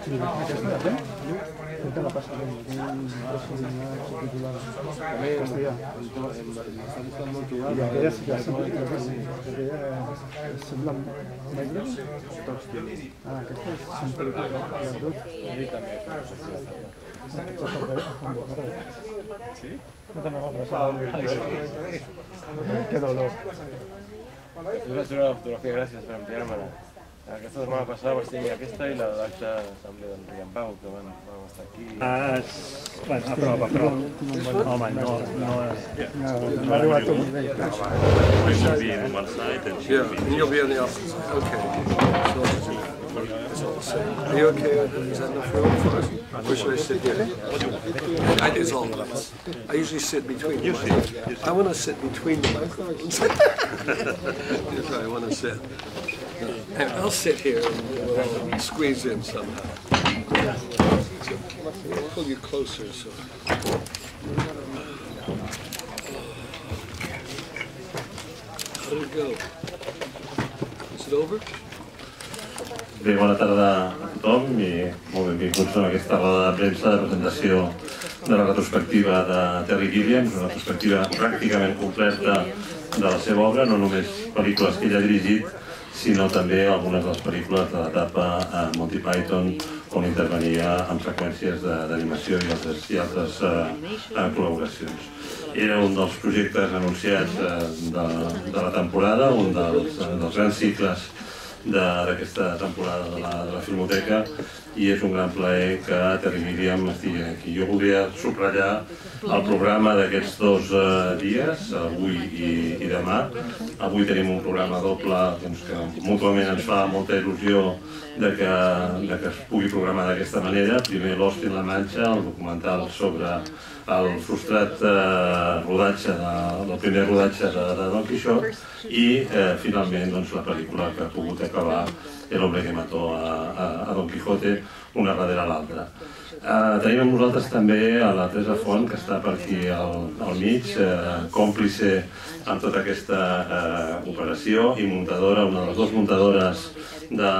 Aquesta la passa bé, castellà. I aquella sí que sembla més greu? Ah, aquesta és sempre les dues. Sí? No te m'agrada. Que dolor. Us vaig treure la fotografia, gràcies per enviar-me-la. Aquesta setmana passada vaig tenir aquesta i la de l'acte també d'en Rian Pau, que van estar aquí. Bueno, a prop. Home, no ha arribat a un nivell. Yeah, and you'll be in the office. Okay. Are you okay? Is that enough room for us? Or should I sit here? It's all of us. I usually sit between the microphones. I want to sit between the microphones. That's where I want to sit. I'll sit here and we'll squeeze in somehow. I'll pull you closer. So. How did it go? Is it over? Bé, bona tarda a tothom i molt benvinguts a aquesta roda de premsa de presentació de la retrospectiva de Terry Gilliam, una retrospectiva pràcticament completa de la seva obra, no només pel·lícules que ell ha dirigit, sinó també algunes de les pel·lícules de l'etapa Monty Python, on intervenia amb seqüències d'animació i altres col·laboracions. Era un dels projectes anunciats de la temporada, un dels grans cicles d'aquesta temporada de la Filmoteca, i és un gran plaer que Terry Gilliam estigui aquí. Jo voldria subratllar el programa d'aquests 2 dies, avui i demà. Avui tenim un programa doble que mútuament ens fa molta il·lusió que es pugui programar d'aquesta manera. Primer Lost in La Mancha, el documental sobre el frustrat rodatge del primer rodatge de Don Quixote, i finalment la pel·lícula que ha pogut acabar, El hombre que mató a Don Quijote, una darrere l'altra. Tenim amb nosaltres també a la Teresa Font, que està per aquí al mig, còmplice en tota aquesta operació i muntadora, una de les 2 muntadores de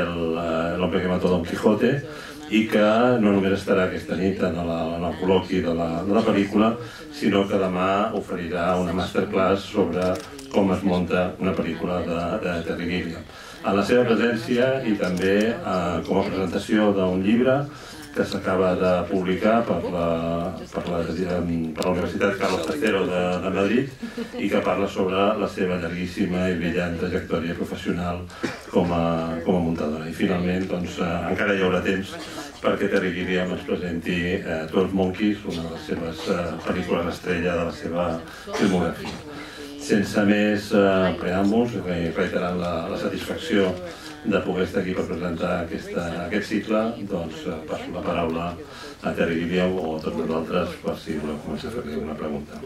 El hombre que mató a Don Quijote, i que no només estarà aquesta nit en el col·loqui de la pel·lícula, sinó que demà oferirà una masterclass sobre com es munta una pel·lícula de Terry Gilliam. En la seva presència i també com a presentació d'un llibre que s'acaba de publicar per la Universitat Carlos III de Madrid i que parla sobre la seva llarguíssima i brillant trajectòria professional com a muntadora. I finalment encara hi haurà temps perquè Terry Gilliam ens presenti 12 Monkeys, una de les seves pel·lícules estrella de la seva filmografia. Sense més preàmbuls, reiterant la satisfacció de poder estar aquí per presentar aquest cicle, doncs passo la paraula a Terry Gilliam o a tots nosaltres per si voleu començar a fer alguna pregunta.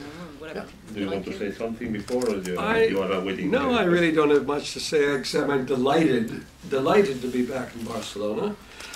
Do you want to say something before or you are waiting? No, I really don't have much to say except I'm delighted to be back in Barcelona.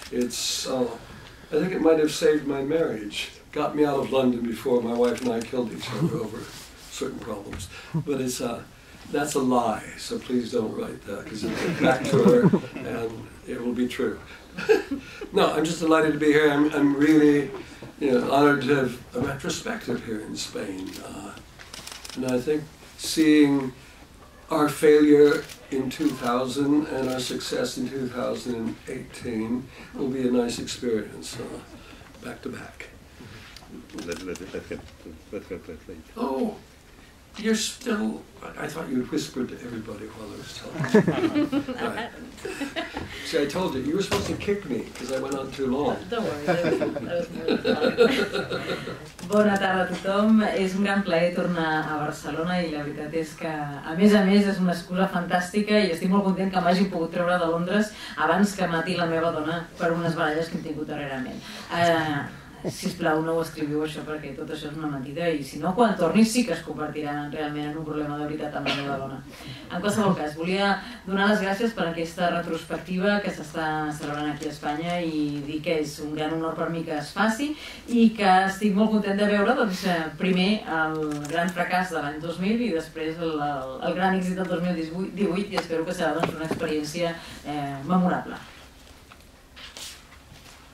I think it might have saved my marriage. Got me out of London before my wife and I killed each other over certain problems. But that's a lie, so please don't write that, because it'll get back to her and it will be true. No, I'm just delighted to be here. I'm really honored to have a retrospective here in Spain. And I think seeing our failure in 2000 and our success in 2018 will be a nice experience, back to back. Let's get played. Oh, you're still... I thought you whispered to everybody while I was talking. Right. See, I told you, you were supposed to kick me because I went on too long. Don't worry, that was really fun. Bona tarda a tothom. És un gran plaer tornar a Barcelona i la veritat és que, a més, és una excusa fantàstica i estic molt content que m'hagi pogut treure de Londres abans que mati la meva dona per unes baralles que hem tingut darrerament. Sisplau, no ho escriviu això perquè tot això és una mentida i si no, quan tornis sí que es convertirà realment en un problema de veritat amb la meva dona. En qualsevol cas, volia donar les gràcies per aquesta retrospectiva que s'està celebrant aquí a Espanya i dir que és un gran honor per mi que es faci i que estic molt content de veure primer el gran fracàs de l'any 2000 i després el gran èxit del 2018 i espero que serà una experiència memorable.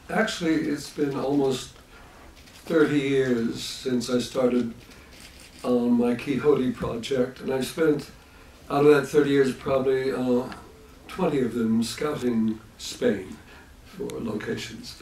Actually, it's been almost 30 years since I started on my Quixote project, and I spent, out of that 30 years, probably 20 of them scouting Spain for locations.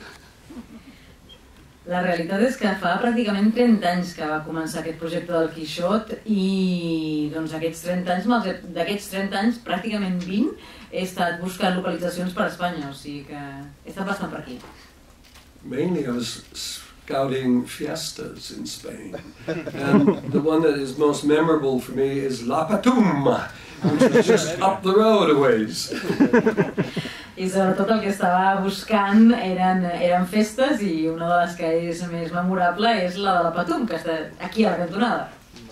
La realitat és que fa pràcticament 30 anys que va començar aquest projecte del Quixot i doncs aquests 30 anys, d'aquests 30 anys, pràcticament 20 he estat buscant localitzacions per Espanya, o sigui que he estat bastant per aquí. Mainly I was scouting fiestas in Spain, and the one that is most memorable for me is La Patum, which is just up the road a ways. I sobretot el que estava buscant eren festes i una de les que és més memorable és la de la Patum, que està aquí a la cantonada.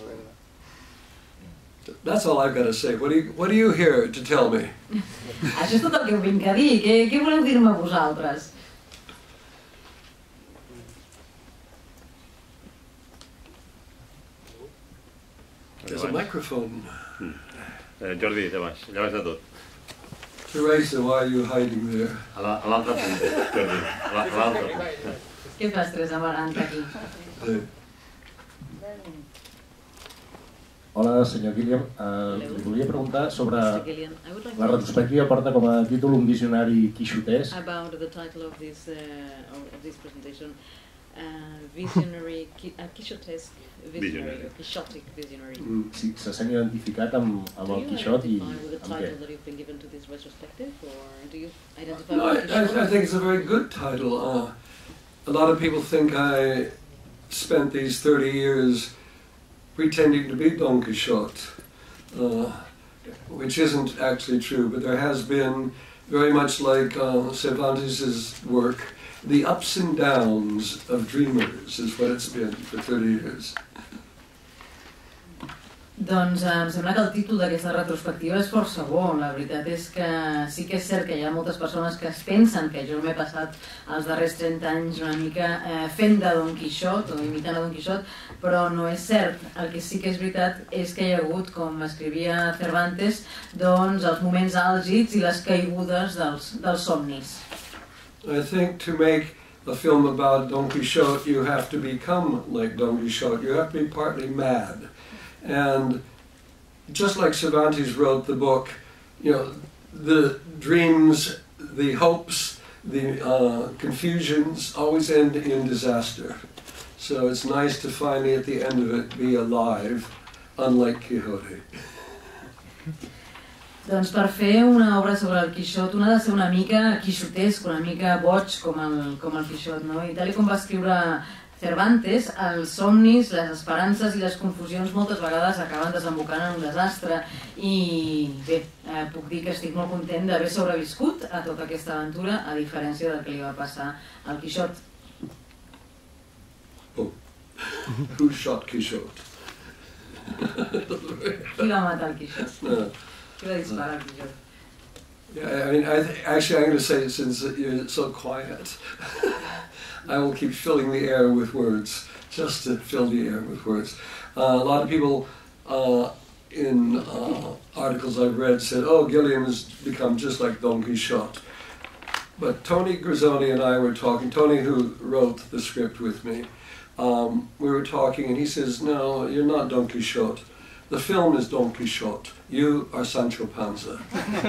That's all I've got to say. What are you here to tell me? Això és tot el que vinc a dir. Què voleu dir-me vosaltres? There's a microphone. Jordi, allà baix de tot. Teresa, why are you hiding there? A l'altre punt, Jordi, a l'altre punt. Què fas, Teresa, amagant aquí? Hola, senyor Gilliam. Li volia preguntar sobre la retrospectiva porta com a títol un visionari quixotesc. About the title of this presentation, visionary, quixotesque visionary, quixotic visionary. Si s'han identificat amb el Quixot i amb què? Do you identify with the title that you've been given to this retrospective, or do you identify No, with Quixote? I think it's a very good title. A lot of people think I spent these 30 years pretending to be Don Quixote, which isn't actually true, but there has been, very much like Cervantes' work, the ups and downs of dreamers is what it's been for 30 years. Doncs em sembla que el títol d'aquesta retrospectiva és força bo. La veritat és que sí que és cert que hi ha moltes persones que es pensen que jo m'he passat els darrers 30 anys una mica fent de Don Quixot o imitant a Don Quixot, però no és cert. El que sí que és veritat és que hi ha hagut, com escrivia Cervantes, doncs els moments àlgids i les caigudes dels somnis. I think to make a film about Don Quixote, you have to become like Don Quixote. You have to be partly mad. And just like Cervantes wrote the book, you know, the dreams, the hopes, the confusions always end in disaster. So it's nice to finally, at the end of it, be alive, unlike Quixote. Doncs per fer una obra sobre el Quixot un ha de ser una mica quixotesc, una mica boig com el Quixot, no? I tal com va escriure Cervantes, els somnis, les esperances i les confusions moltes vegades acaben desembocant en un desastre i bé, puc dir que estic molt content d'haver sobreviscut a tota aquesta aventura, a diferència del que li va passar al Quixot. Oh, who shot Quixote? Qui va matar el Quixot? Qui va disparar al Quixot? Yeah, I mean, actually, I'm going to say, since you're so quiet, I will keep filling the air with words, just to fill the air with words. A lot of people in articles I've read said, oh, Gilliam has become just like Don Quixote. But Tony Grisoni and I were talking, Tony who wrote the script with me, we were talking and he says, no, you're not Don Quixote. The film is Don Quixote. You are Sancho Panza.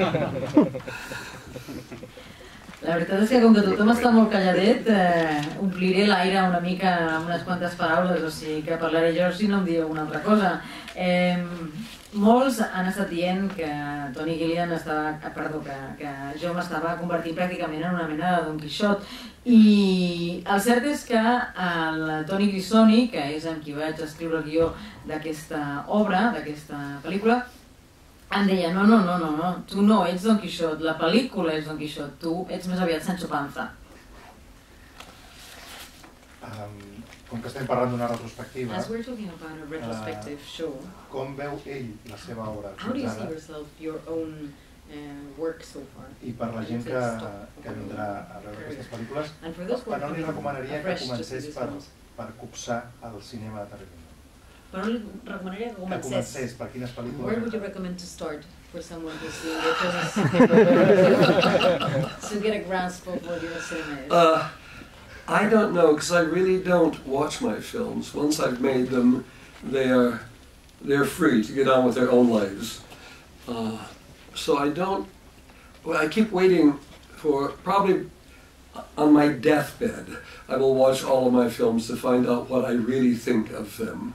La veritat és que com que tothom està molt calladet, ompliré l'aire una mica amb unes quantes paraules, o sigui que parlaré jo si no em dieu una altra cosa. Molts han estat dient que Tony Gilliam que jo m'estava convertint pràcticament en una mena de Don Quixot, i el cert és que el Tony Grisoni, que és amb qui vaig escriure el guió d'aquesta obra, d'aquesta pel·lícula, em deia, no, tu no ets Don Quixot, la pel·lícula és Don Quixot, tu ets més aviat Sancho Panza. Com que estem parlant d'una retrospectiva, As we're talking about a retrospective show, com veu ell la seva obra how do you fins see ara? yourself, your own work so far? I per la gent que vindrà a veure aquestes pel·lícules, And for those who per on li recomanaria que fresh just to comencés these films, per copsar el cinema de Tarragona? per on li recomanaria que Que comencés? comencés, per quines Where pel·lícules? would you recommend to start for someone who's seeing the films to get a grasp of what your cinema is? I don't know, because I really don't watch my films. Once I've made them, they're free to get on with their own lives. So I don't. Well, I keep waiting for, probably on my deathbed, I will watch all of my films to find out what I really think of them.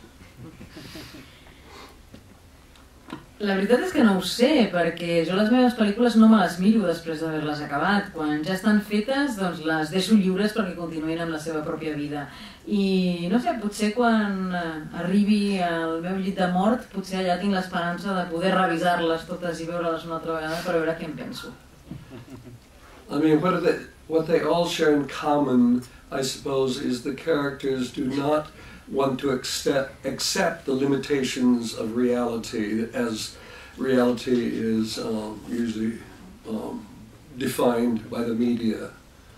La veritat és que no ho sé, perquè jo les meves pel·lícules no me les miro després d'haver-les acabat. Quan ja estan fetes, doncs les deixo lliures perquè continuïn amb la seva pròpia vida. I no sé, potser quan arribi al meu llit de mort, potser allà tinc l'esperança de poder revisar-les totes i veure-les una altra vegada per veure què en penso. I mean, what they all share in common, I suppose, is the characters do not want to accept the limitations of reality, as reality is usually defined by the media.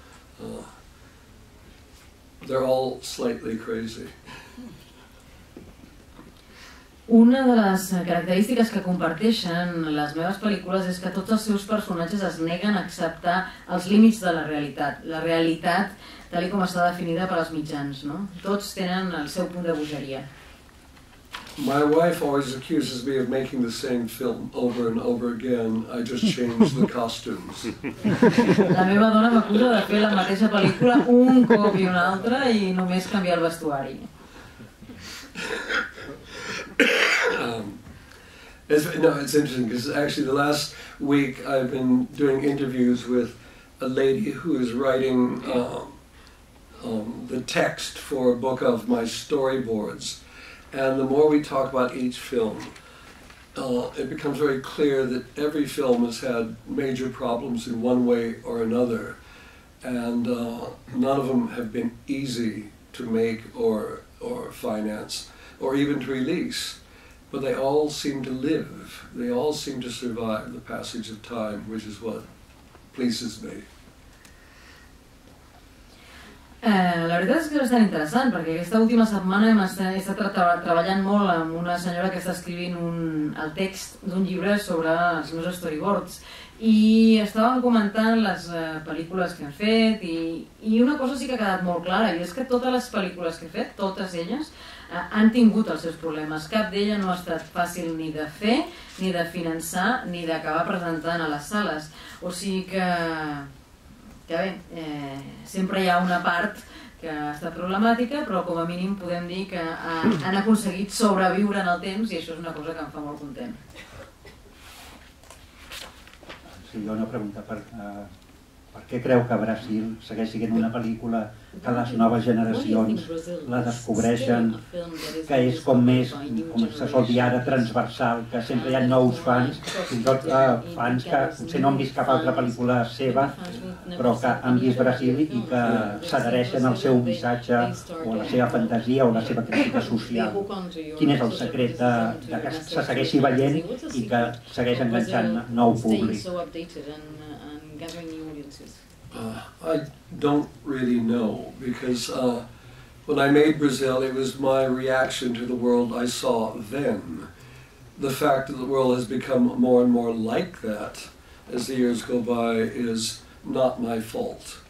They're all slightly crazy. Una de les característiques que comparteixen les meves pel·lícules és que tots els seus personatges es neguen a acceptar els límits de la realitat tal com està definida per als mitjans, no? Tots tenen el seu punt de bogeria. My wife always accuses me of making the same film over and over again. I just change the costumes. La meva dona m'acusa de fer la mateixa pel·lícula un cop i un altre i només canviar el vestuari. It's interesting because actually the last week I've been doing interviews with a lady who is writing the text for a book of my storyboards, and the more we talk about each film, it becomes very clear that every film has had major problems in one way or another, and none of them have been easy to make or finance or even to release, but they all seem to live, they all seem to survive the passage of time, which is what pleases me. La veritat és que és bastant interessant, perquè aquesta última setmana he estat treballant molt amb una senyora que està escrivint el text d'un llibre sobre els meus storyboards i estàvem comentant les pel·lícules que hem fet i una cosa sí que ha quedat molt clara, i és que totes les pel·lícules que he fet, totes elles, han tingut els seus problemes. Cap d'ella no ha estat fàcil ni de fer, ni de finançar, ni d'acabar presentant a les sales. O sigui que bé, sempre hi ha una part que ha estat problemàtica, però com a mínim podem dir que han aconseguit sobreviure en el temps i això és una cosa que em fa molt content. Sí, jo una pregunta. Per què creu que Brasil segueix sent una pel·lícula que les noves generacions la descobreixen, que és com més, com se sol dir ara, transversal, que sempre hi ha nous fans, fins i tot fans que potser no han vist cap altra pel·lícula seva, però que han vist Brasil i que s'adhereixen al seu missatge o a la seva fantasia o a la seva crítica social? Quin és el secret de que se segueixi veient i que segueix enganxant nou públic? I don't really know, because when I made Brazil, it was my reaction to the world I saw then. The fact that the world has become more and more like that as the years go by is not my fault.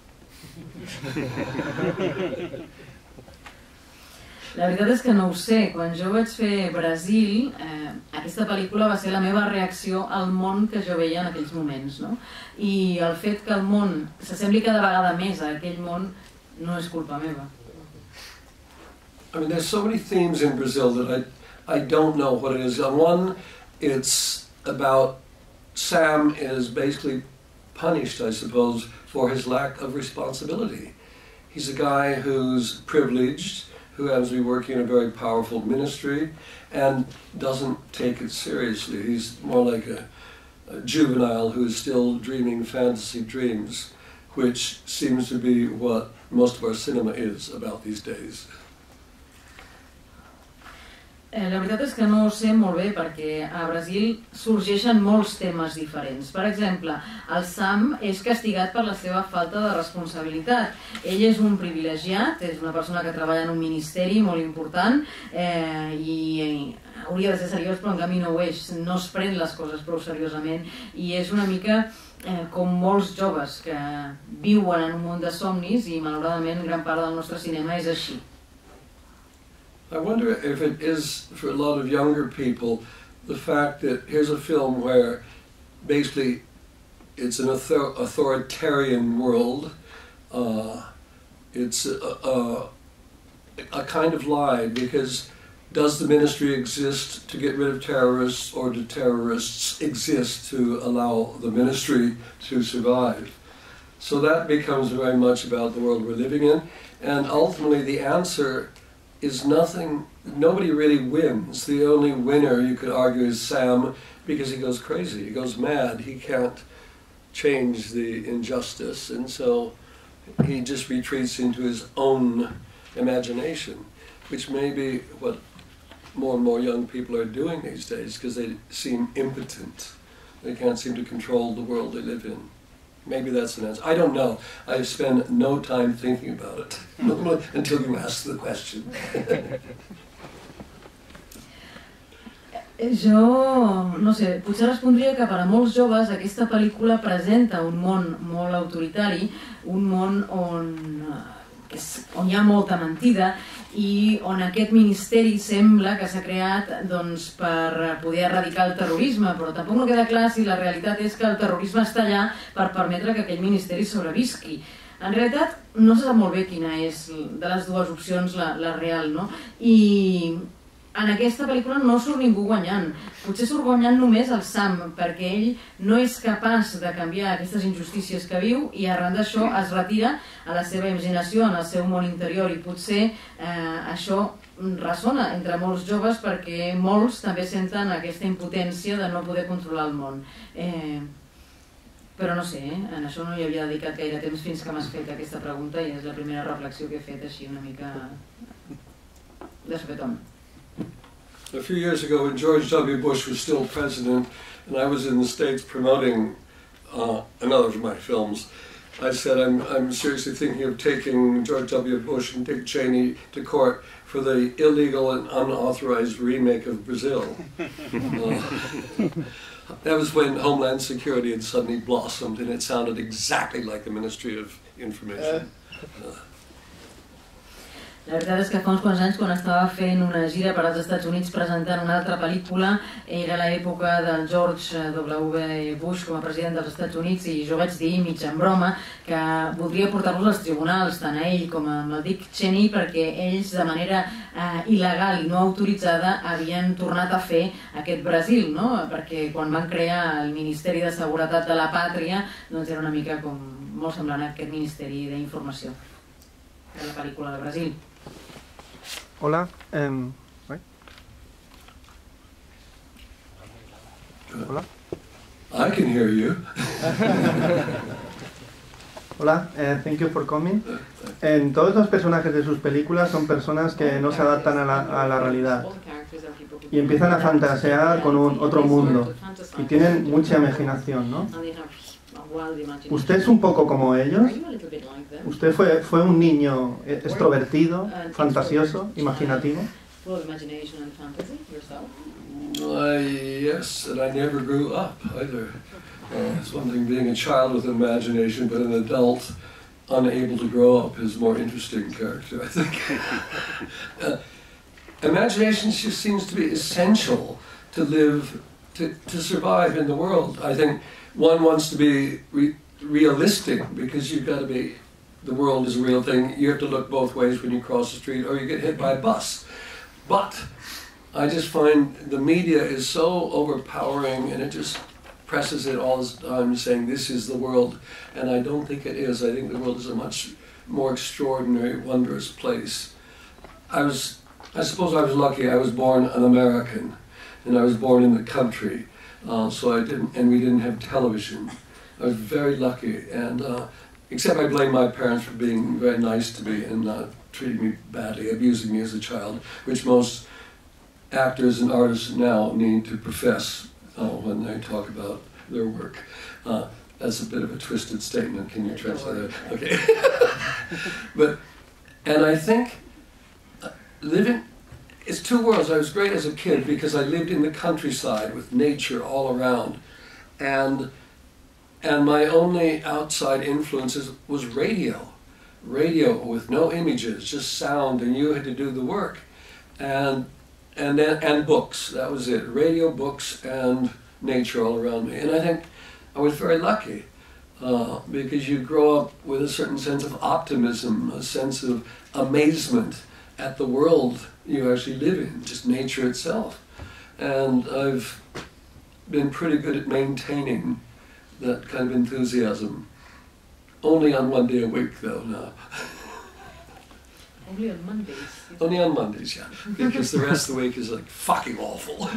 La veritat és que no ho sé. Quan jo vaig fer Brasil, aquesta pel·lícula va ser la meva reacció al món que jo veia en aquells moments, no? I el fet que el món s'assembli cada vegada més a aquell món no és culpa meva. I mean, there's so many themes in Brazil that I don't know what it is. On one, it's about Sam is basically punished, I suppose, for his lack of responsibility. He's a guy who's privileged, who happens to be working in a very powerful ministry and doesn't take it seriously. He's more like a juvenile who is still dreaming fantasy dreams, which seems to be what most of our cinema is about these days. La veritat és que no ho sé molt bé perquè a Brasil sorgeixen molts temes diferents. Per exemple, el Sam és castigat per la seva falta de responsabilitat. Ell és un privilegiat, és una persona que treballa en un ministeri molt important i hauria de ser seriós, però en canvi no ho és, no es pren les coses prou seriosament i és una mica com molts joves que viuen en un món de somnis i malauradament gran part del nostre cinema és així. I wonder if it is for a lot of younger people the fact that here's a film where basically it's an authoritarian world. It's a kind of lie, because does the ministry exist to get rid of terrorists, or do terrorists exist to allow the ministry to survive? So that becomes very much about the world we're living in, and ultimately the answer is nothing. Nobody really wins. The only winner, you could argue, is Sam, because he goes crazy, he goes mad, he can't change the injustice, and so he just retreats into his own imagination, which may be what more and more young people are doing these days, because they seem impotent. They can't seem to control the world they live in. Maybe that's an answer. I don't know. I spend no time thinking about it until you ask the question. Jo, no sé, potser respondria que per a molts joves aquesta pel·lícula presenta un món molt autoritari, un món on hi ha molta mentida i on aquest ministeri sembla que s'ha creat per poder erradicar el terrorisme, però tampoc no queda clar si la realitat és que el terrorisme està allà per permetre que aquell ministeri sobrevisqui. En realitat no se sap molt bé quina és de les dues opcions la real, no? I en aquesta pel·lícula no surt ningú guanyant. Potser surt guanyant només el Sam, perquè ell no és capaç de canviar aquestes injustícies que viu i arran d'això es retira a la seva imaginació, en el seu món interior, i potser això ressona entre molts joves perquè molts també senten aquesta impotència de no poder controlar el món. Però no sé, en això no hi havia dedicat gaire temps fins que m'has fet aquesta pregunta i és la primera reflexió que he fet així una mica de sopetón. A few years ago, when George W. Bush was still president, and I was in the States promoting another of my films, I said, I'm seriously thinking of taking George W. Bush and Dick Cheney to court for the illegal and unauthorized remake of Brazil. That was when Homeland Security had suddenly blossomed, and it sounded exactly like the Ministry of Information. La veritat és que fa uns quants anys, quan estava fent una gira per als Estats Units presentant una altra pel·lícula, era l'època del George W. Bush com a president dels Estats Units, i jo vaig dir, mig en broma, que voldria portar-los als tribunals, tant a ell com a el Dick Cheney, perquè ells, de manera il·legal i no autoritzada, havien tornat a fer aquest Brasil, no? Perquè quan van crear el Ministeri de Seguretat de la Pàtria, doncs era una mica com molt semblant a aquest Ministeri d'Informació de la pel·lícula de Brasil. Hola, hola. I can hear you. Hola, thank you for coming. Todos los personajes de sus películas son personas que no se adaptan a la realidad y empiezan a fantasear con otro mundo y tienen mucha imaginación, ¿no? ¿Usted es un poco como ellos? ¿Usted fue un niño extrovertido, fantasioso, imaginativo? Yes, and I never grew up either. It's one thing being a child with imagination, but an adult unable to grow up is a more interesting character, I think. Imagination just seems to be essential to live, to survive in the world. I think one wants to be realistic, because you've got to be, the world is a real thing. You have to look both ways when you cross the street, or you get hit by a bus. But I just find the media is so overpowering, and it just presses it all the time, saying this is the world, and I don't think it is. I think the world is a much more extraordinary, wondrous place. I suppose I was lucky. I was born an American, and I was born in the country. And we didn't have television. I was very lucky, and except I blame my parents for being very nice to me and not treating me badly, abusing me as a child, which most actors and artists now need to profess when they talk about their work. That's a bit of a twisted statement. Can you translate that? Okay. And I think living. It's two worlds. I was great as a kid because I lived in the countryside with nature all around. And And my only outside influences was radio. Radio with no images, just sound, and you had to do the work. And books, that was it. Radio, books, and nature all around me. And I think I was very lucky because you grow up with a certain sense of optimism, a sense of amazement at the world you actually live in, just nature itself. And I've been pretty good at maintaining that kind of enthusiasm. Only on one day a week, though, now. Only on Mondays? Only on Mondays, yeah. Because the rest of the week is like fucking awful.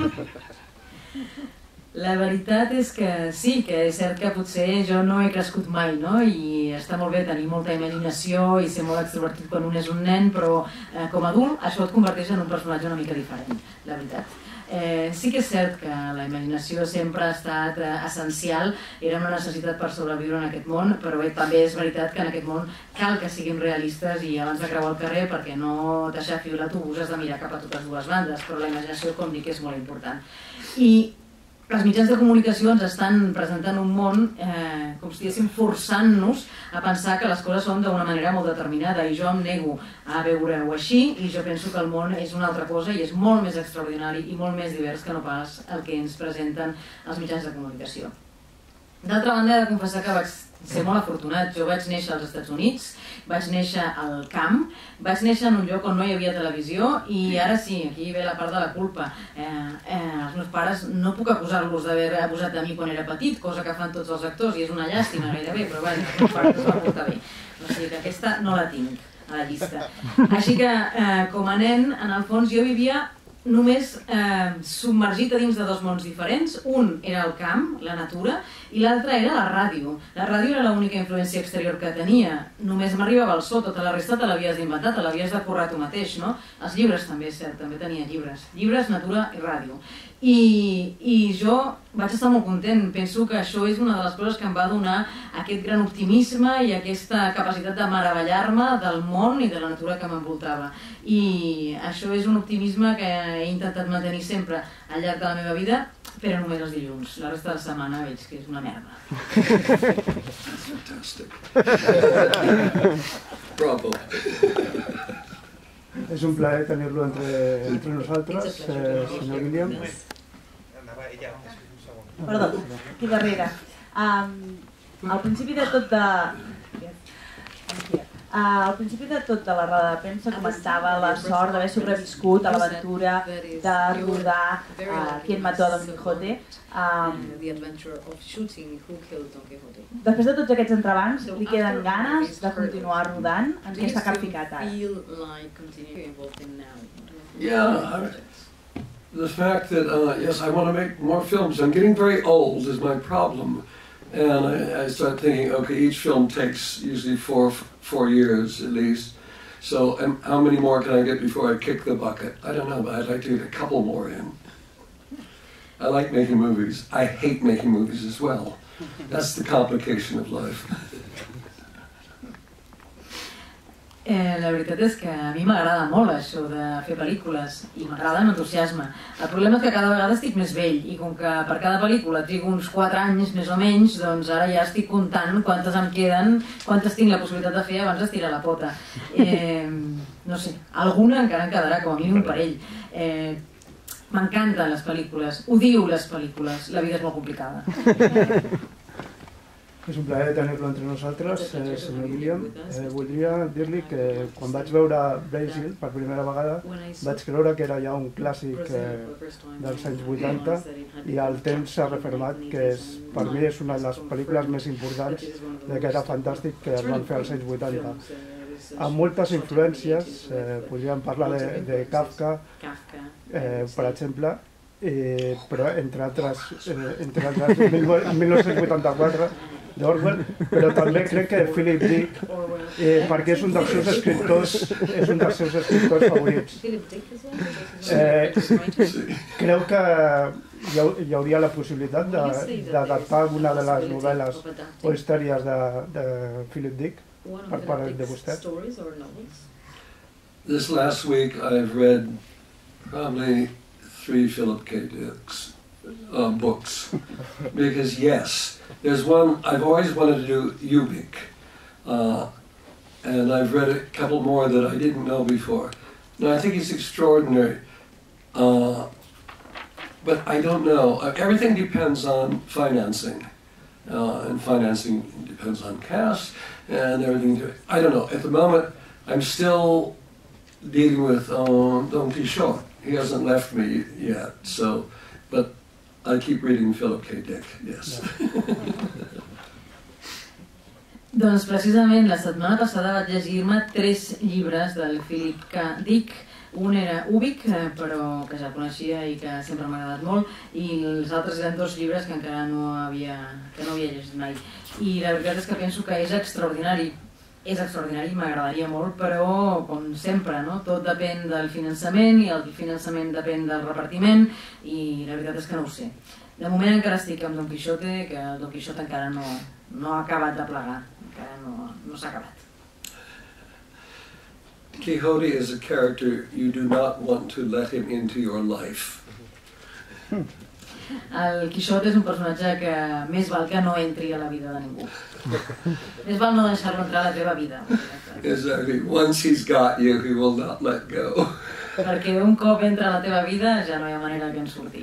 La veritat és que sí, que és cert que potser jo no he crescut mai, no? I està molt bé tenir molta imaginació i ser molt extrovertit quan un és un nen, però com a adult això et converteix en un personatge una mica diferent, la veritat. Sí que és cert que la imaginació sempre ha estat essencial, era una necessitat per sobreviure en aquest món, però bé, també és veritat que en aquest món cal que siguin realistes i abans de creuar el carrer, perquè no t'aixafi l'autobús has de mirar cap a totes dues bandes, però la imaginació, com dic, és molt important. I els mitjans de comunicació ens estan presentant un món, com si estiguéssim forçant-nos a pensar que les coses són d'una manera molt determinada i jo em nego a veure-ho així i jo penso que el món és una altra cosa i és molt més extraordinari i molt més divers que no pas el que ens presenten els mitjans de comunicació. D'altra banda, he de confessar que vaig ser molt afortunat. Jo vaig néixer als Estats Units, vaig néixer al camp, vaig néixer en un lloc on no hi havia televisió i ara sí, aquí ve la part de la culpa. Els meus pares no puc acusar-los d'haver abusat de mi quan era petit, cosa que fan tots els actors i és una llàstima gairebé, però bé, els meus pares es van portar bé. O sigui que aquesta no la tinc a la llista. Així que, com a nen, en el fons jo vivia només submergit a dins de dos mons diferents. Un era el camp, la natura, i l'altre era la ràdio. La ràdio era l'única influència exterior que tenia. Només m'arribava el so, tota la resta te l'havies d'inventar, te l'havies de currar tu mateix, no? Els llibres també, és cert, també tenia llibres. Llibres, natura i ràdio. I jo vaig estar molt content. Penso que això és una de les coses que em va donar aquest gran optimisme i aquesta capacitat de meravellar-me del món i de la natura que m'envoltava. I això és un optimisme que he intentat mantenir sempre al llarg de la meva vida, però només els dilluns. La resta de la setmana veig que és una merda. Fantastic. Bravo. És un plaer tenir-lo entre nosaltres, senyor William. Perdó, aquí darrere. Al principi de tot de... Al principi de tot de la roda de premsa comentava la sort d'haver sobreviscut a l'aventura de rodar Quien mató a Don Quijote. Després de tots aquests entrebancs, li queden ganes de continuar rodant? En què està capficat ara? Yeah, the fact that, yes, I want to make more films. I'm getting very old is my problem. And I start thinking, okay, each film takes usually four years at least. So how many more can I get before I kick the bucket? I don't know, but I'd like to get a couple more in. I like making movies. I hate making movies as well. That's the complication of life. La veritat és que a mi m'agrada molt això de fer pel·lícules i m'agrada amb entusiasme. El problema és que cada vegada estic més vell i com que per cada pel·lícula trigo uns 4 anys més o menys, doncs ara ja estic comptant quantes em queden, quantes tinc la possibilitat de fer abans d'estirar la pota. No sé, alguna encara em quedarà, com a mínim un parell. M'encanten les pel·lícules, odio les pel·lícules, la vida és molt complicada. És un plaer tenir-lo entre nosaltres, senyor William. Voldria dir-li que quan vaig veure Brasil per primera vegada vaig creure que era ja un clàssic dels anys 80 i el temps s'ha refermat que per mi és una de les pel·lícules més importants que era fantàstic que es van fer als anys 80. Amb moltes influències, podríem parlar de Kafka, per exemple, però entre altres 1984 d'Orwell, però també crec que Philip Dick, perquè és un dels seus escriptors favorits. Creu que hi hauria la possibilitat d'adaptar alguna de les novel·les o històries de Philip Dick per part de vostè? This last week I've read probably 3 Philip K. Dicks. books. Because yes, there's one, I've always wanted to do Ubik. And I've read a couple more that I didn't know before. Now I think it's extraordinary. But I don't know. Everything depends on financing. And financing depends on cast and everything. I don't know. At the moment, I'm still dealing with Don Quixote. He hasn't left me yet, so, but I keep reading Philip K. Dick, yes. Doncs precisament la setmana passada vaig llegir-me 3 llibres del Philip K. Dick. Un era Ubik, però que ja coneixia i que sempre m'ha agradat molt, i els altres eren 2 llibres que encara no havia llegit mai. I la veritat és que penso que és extraordinari. És extraordinari, m'agradaria molt, però com sempre, no? Tot depèn del finançament i el finançament depèn del repartiment i la veritat és que no ho sé. De moment encara estic amb Don Quixote, que el Don Quixote encara no ha acabat de plegar, encara no s'ha acabat. Quixote is a character you do not want to let him into your life. El Quixote és un personatge que més val que no entri a la vida de ningú. Més val no deixar-lo entrar a la teva vida. Exactly. Once he's got you, he will not let go. Perquè un cop entra a la teva vida ja no hi ha manera que en surti.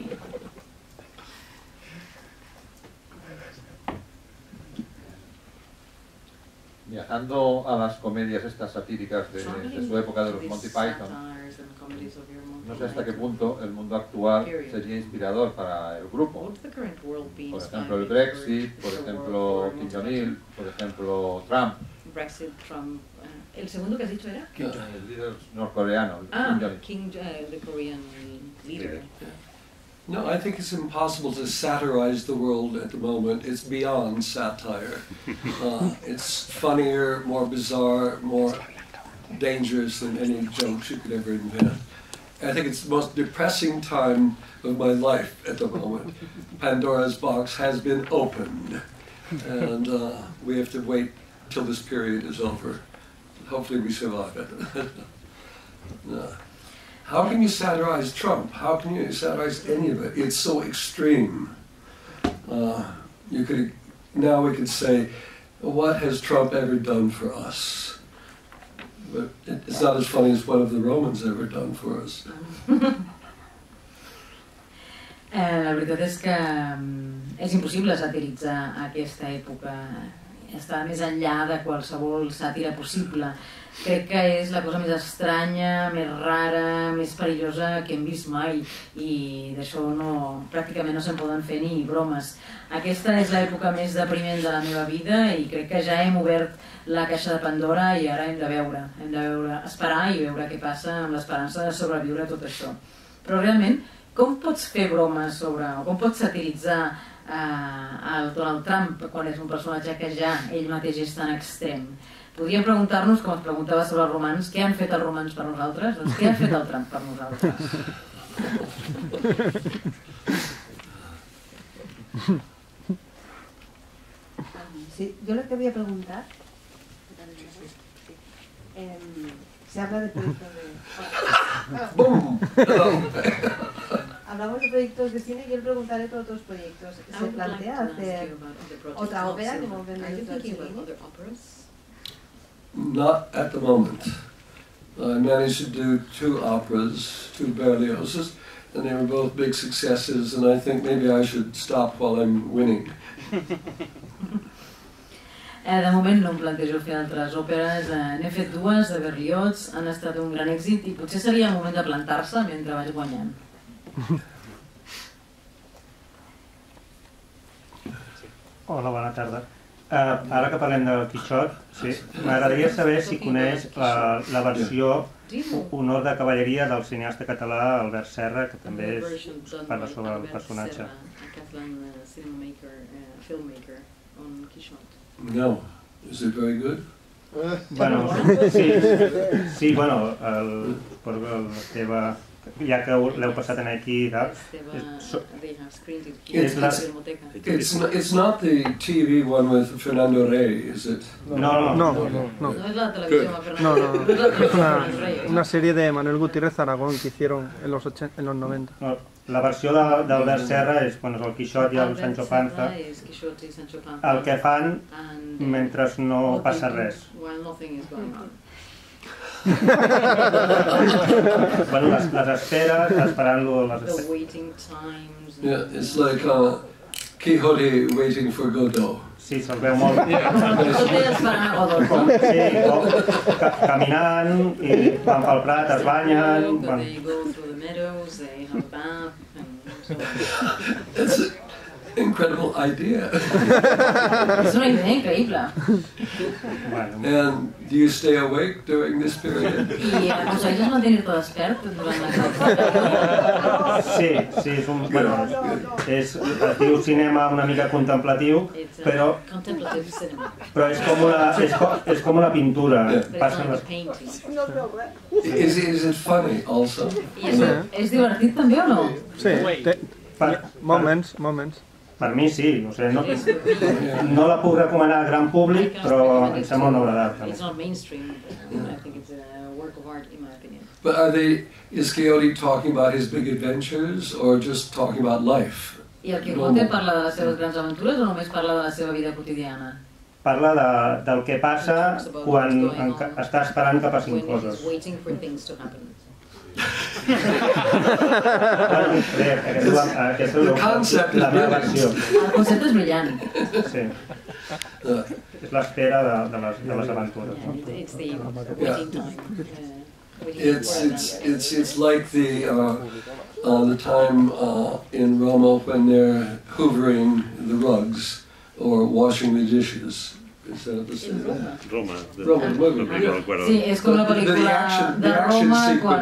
Viajando a las comedias estas satíricas de su época de los Monty Python, no sé hasta qué punto el mundo actual sería inspirador para el grupo. Por ejemplo, el Brexit, por ejemplo, Kim Jong-il, por ejemplo, Trump. ¿El segundo que has dicho era? El líder norcoreano, Kim Jong-il. The Korean leader. No, I think it's impossible to satirize the world at the moment. It's beyond satire. It's funnier, more bizarre, more dangerous than any jokes you could ever invent. I think it's the most depressing time of my life at the moment. Pandora's box has been opened, and we have to wait till this period is over. Hopefully we survive it. No. How can you satirize Trump? How can you satirize any of it? It's so extreme. Now we could say, what has Trump ever done for us? But it's not as funny as what have the Romans ever done for us. La veritat és que és impossible satiritzar aquesta època. Està més enllà de qualsevol sàtira possible. Crec que és la cosa més estranya, més rara, més perillosa que hem vist mai i d'això pràcticament no se'n poden fer ni bromes. Aquesta és l'època més depriment de la meva vida i crec que ja hem obert la caixa de Pandora i ara hem de veure, esperar i veure què passa amb l'esperança de sobreviure a tot això. Però realment, com pots fer bromes sobre, o com pots satiritzar el Donald Trump quan és un personatge que ja ell mateix és tan extrem? Podríem preguntar-nos, com es preguntava sobre els romans, què han fet els romans per nosaltres? Doncs què ha fet el Trump per nosaltres? Sí, yo le quería preguntar, se habla de proyectos de... Hablamos de proyectos de cine y yo le preguntaré por otros proyectos. ¿Se plantea hacer otra ópera como Benvenuto Cellini? Not at the moment. I managed to do 2 operas, 2 Berlioz's, and they were both big successes, and I think maybe I should stop while I'm winning. De moment no em plantejo fer altres òperes, n'he fet 2 de Berlioz, han estat un gran èxit i potser seria el moment de plantar-se mentre vaig guanyant. Hola, bona tarda. Ara que parlem del Quixot, m'agradaria saber si coneix la versió Honor de cavalleria del cineasta català Albert Serra, que també parla sobre el personatge. No. Is it very good? Bueno, sí, bueno, l'Esteve, ja que l'heu passat aquí, it's not the TV one with Fernando Rey, is it? No. es la televisión de Fernando Rey. Es una serie de Manuel Gutiérrez Aragón que hicieron en los 90. La versió d'Albert Serra és el Quixot i el Sancho Panza, el que fan mentre no passa res. Les esperes, esperant-lo... Yeah, it's like Quixote waiting for Godot. Sí, se'l veu molt. Sí, caminant, i van pel prat, es banyen... It's an incredible idea. És una idea increïble. And do you stay awake during this period? I aconsegueixes mantenir-te despert durant aquest període? Sí, es diu cinema una mica contemplatiu, però és com una pintura. Is it funny also? És divertit també o no? Sí, moments. Per mi sí, no la puc recomanar al gran públic, però em sembla una obra d'art. But is Quixote talking about his big adventures or just talking about life? I el Quijote parla de les seves grans aventures o només parla de la seva vida quotidiana? Parla del que passa quan està esperant que passin coses. The concept is brilliant. El concepte és brillant. Sí. És l'espera de les aventures. It's like the time in Roma when they're hoovering the rugs or washing the dishes. Is that the same? Roma. Sí, és com la pel·lícula de Roma quan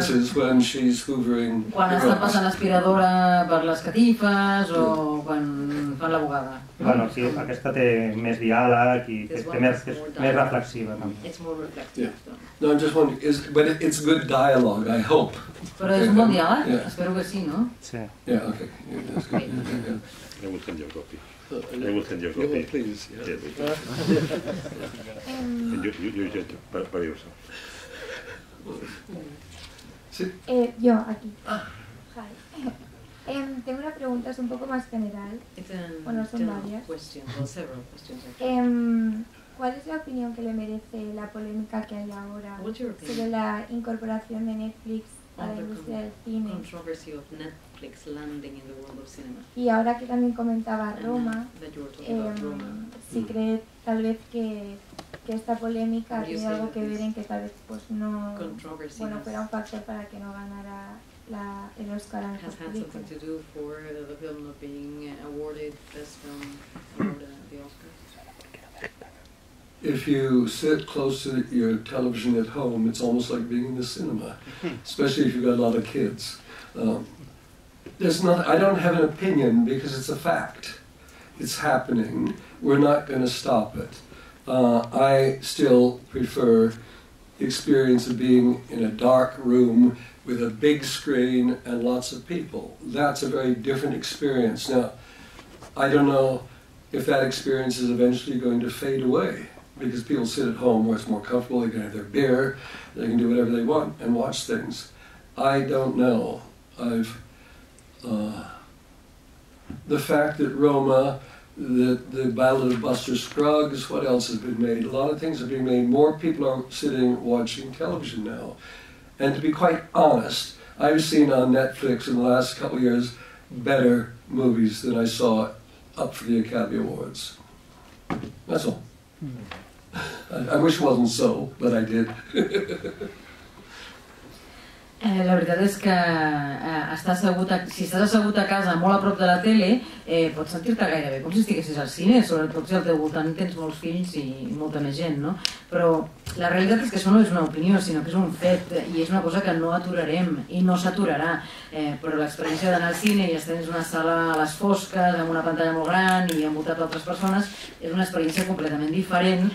està passant l'aspiradora per les catifes o quan fan la bugada. Bueno, sí, aquesta té més diàleg i és més reflexiva. No, I'm just wondering, but it's good dialogue, I hope. Però és un bon diàleg? Espero que sí, no? Sí. Yeah, okay. That's good. I will send you a copy. I will send you a copy. Please. You just by yourself. Sí. Yo, aquí. Hi. Tengo una pregunta, es un poco más general. Bueno, son varias. ¿Cuál es la opinión que le merece la polémica que hay ahora sobre la incorporación de Netflix a la industria del cine? Y ahora que también comentaba Roma, si cree tal vez que esta polémica tiene algo que ver en que tal vez pues no, bueno, fuera un factor para que no ganara el Oscar a mejor película. If you sit close to your television at home, it's almost like being in the cinema, especially if you've got a lot of kids. I don't have an opinion because it's a fact. It's happening. We're not going to stop it. I still prefer the experience of being in a dark room with a big screen and lots of people. That's a very different experience. Now, I don't know if that experience is eventually going to fade away, because people sit at home where it's more comfortable, they can have their beer, they can do whatever they want and watch things. I don't know. The fact that Roma, the Ballad of Buster Scruggs, what else has been made? A lot of things are being made. More people are sitting watching television now. And to be quite honest, I've seen on Netflix in the last couple of years better movies than I saw up for the Academy Awards. That's all. I wish it wasn't so, but I did. La veritat és que si estàs assegut a casa molt a prop de la tele, pots sentir-te gairebé com si estiguessis al cine, sobretot si al teu voltant tens molts fills i molta més gent, no? Però la realitat és que això no és una opinió, sinó que és un fet, i és una cosa que no aturarem i no s'aturarà. Però l'experiència d'anar al cine i estar en una sala a les fosques, amb una pantalla molt gran i envoltat d'altres persones, és una experiència completament diferent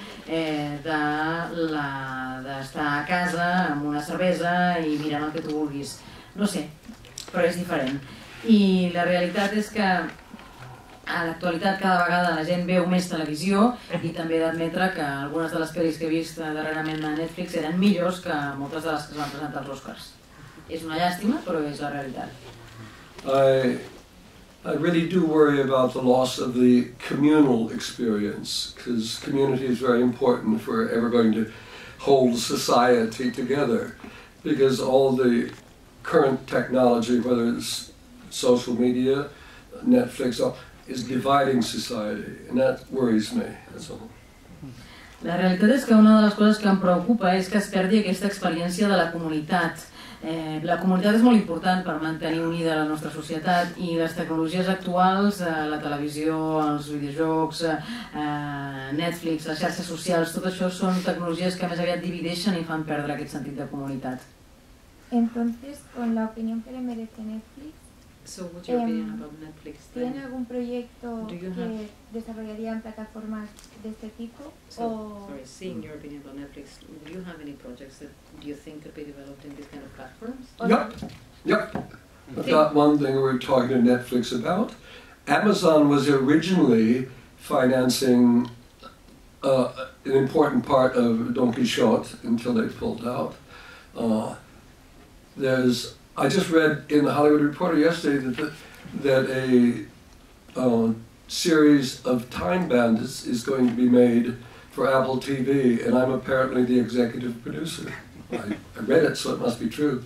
d'estar a casa amb una cervesa i mirant el que tu vulguis. No sé, però és diferent. I la realitat és que a l'actualitat cada vegada la gent veu més televisió i també he d'admetre que algunes de les pel·lis que he vist darrerament a Netflix eren millors que moltes de les que es van presentar als Oscars. És una llàstima, però és la realitat. I really do worry about the loss of the communal experience, because community is very important if we're ever going to hold society together, because all the current technology, whether it's social media, Netflix, is dividing society, and that worries me, that's all. La realitat és que una de les coses que em preocupa és que es perdi aquesta experiència de la comunitat. La comunitat és molt important per mantenir unida la nostra societat i les tecnologies actuals, la televisió, els videojocs, Netflix, les xarxes socials, tot això són tecnologies que més aviat divideixen i fan perdre aquest sentit de comunitat. Entonces, con la opinión que le merece Netflix, ¿tiene algún proyecto que desarrollaría en plataformas de este tipo? Sorry, seeing your opinion about Netflix, do you have any projects that you think could be developed in these kind of platforms? Yep. I've got one thing we're talking to Netflix about. Amazon was originally financing an important part of Don Quixote until they pulled out. I just read in the Hollywood Reporter yesterday that a series of Time Bandits is going to be made for Apple TV, and I'm apparently the executive producer. I read it, so it must be true.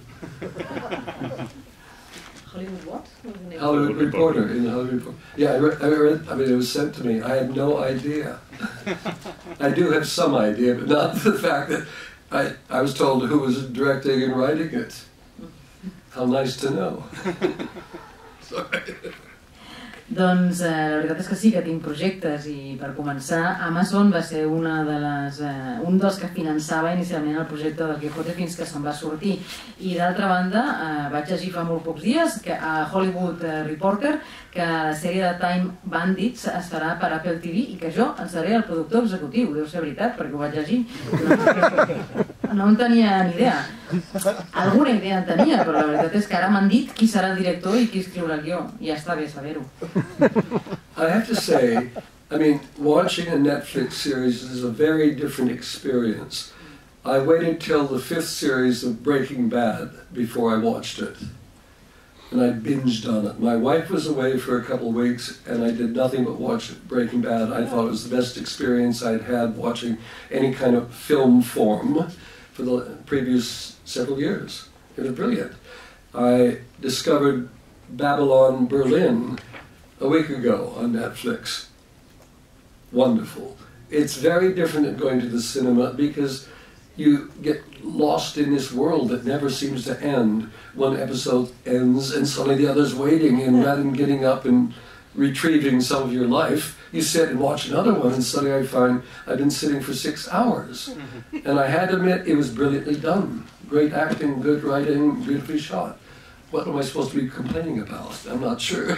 Hollywood what? Hollywood Reporter, in the Hollywood Reporter. Yeah, I read, I mean, it was sent to me. I had no idea. I do have some idea, but not the fact that I was told who was directing and writing it. How nice to know. Sorry. Doncs la veritat és que sí que tinc projectes i per començar Amazon va ser un dels que finançava inicialment el projecte del Quijote fins que se'n va sortir i d'altra banda vaig llegir fa molt pocs dies que a Hollywood Reporter que la sèrie de Time Bandits es farà per Apple TV i que jo en seré el productor executiu, deu ser veritat perquè ho vaig llegir. No en tenia ni idea. Alguna idea en tenia, però la veritat és que ara m'han dit qui serà el director i qui escriurà el guió. Ja està bé saber-ho. I have to say, I mean, watching a Netflix series is a very different experience. I waited till the 5th series of Breaking Bad before I watched it. And I binged on it. My wife was away for a couple of weeks and I did nothing but watch Breaking Bad. I thought it was the best experience I'd had watching any kind of film form for the previous several years. It was brilliant. I discovered Babylon Berlin a week ago on Netflix. Wonderful. It's very different than going to the cinema because you get lost in this world that never seems to end. One episode ends and suddenly the other's waiting, and rather than getting up and retrieving some of your life, you sit and watch another one, and suddenly I find I've been sitting for 6 hours. And I had to admit, it was brilliantly done. Great acting, good writing, beautifully shot. What am I supposed to be complaining about? I'm not sure.